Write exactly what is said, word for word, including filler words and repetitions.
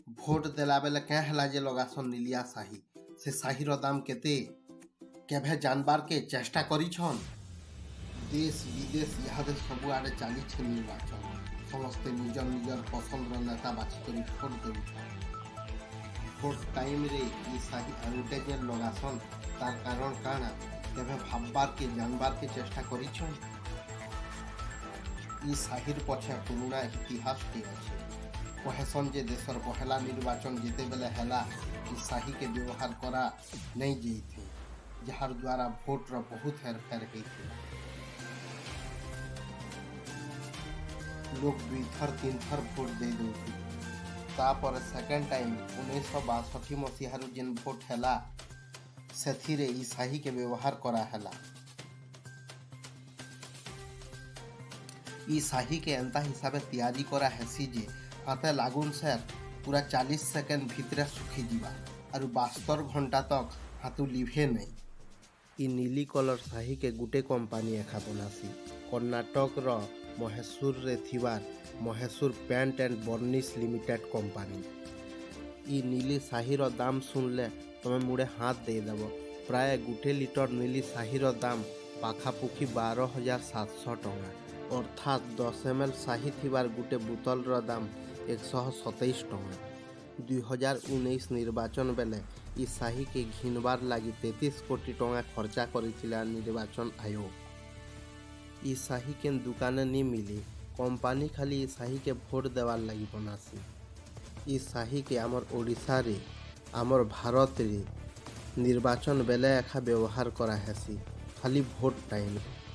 Vote देला बेले क्या है जे लगासन नीलिया शाही से शाहीर दाम केते केभे जानबार के चेष्टा करिछन। देश विदेश इहादे सबु आड़े चली निर्वाचन समस्ते निजर निजर पसंद नेता बाछी कर भोट देउछन। भोट टाइम रे ई शाही आउटे जे लगासन तार कारण काना केभे भाबबार के जानबार के चेष्टा करिछन। ई शाहीर पछे पुराना इतिहास टे अछि। कहसन जे देशर पहला निर्वाचन जेते बेले हैला ई शाही के व्यवहार करा नहीं जेथे जहार द्वारा भोट रो बहुत हेरफेर हेथे। लोग दुई थर तीन थर भोट दे दौथि तापर सेकेंड टाइम उन्नीस सौ बासठ मसीहार जेन भोट हैला सेथिरे ई शाही के व्यवहार करा हैला। ई शाही के एंता हिसाबे तैयारी करा हैसी जे हाथे लागुन से पूरा चालीस सेकेंड भितरे सुखी जीवा और बास्तर घंटा तक हाथू लिभे नहीं। ई नीली कलर शाही के गुटे कंपनी एखा बनासी कर्नाटक रो महेशूर रे थिवार Mysore paint and varnish limited company. ई नीली शाहीर दाम सुनले तमे मुड़े हाथ दे देव। प्राय गुटे लिटर नीली शाहीर दाम पाखापुखी बारह हजार सात सौ टंका अर्थात दस एम एल शाही थिवार गुटे बोतल रो दाम एक सौ सतैश टंका। दुई हजार उन्नीस निर्वाचन बेले ई शाही के घिनबार लगी तैंतीस कोटी टंका खर्चा करिथिला निर्वाचन आयोग। ई शाही के दुकाने नहीं मिली कंपनी खाली ई शाही के भोट देवार लगी बनासी। ई शाही के आमर ओडिशा रे आमर भारत रे निर्वाचन बेले एखा व्यवहार करा हैसी खाली भोट टाइम।